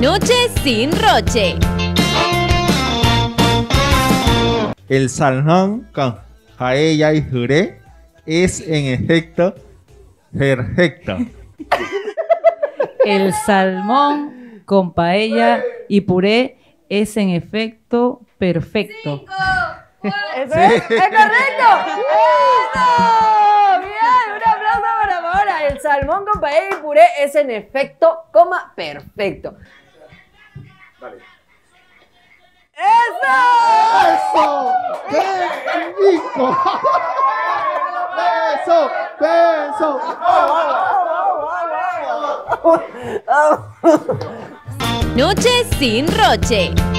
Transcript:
Noche sin Roche. El salmón con paella y puré es en efecto perfecto. El salmón con paella y puré es en efecto perfecto. ¿Eso es correcto? ¡Eso! Bien, un aplauso para Paola. El salmón con paella y puré es en efecto, perfecto. Vale. ¡Eso! ¡Eso! ¡Qué rico! ¡Beso! ¡Beso! Noche sin Roche.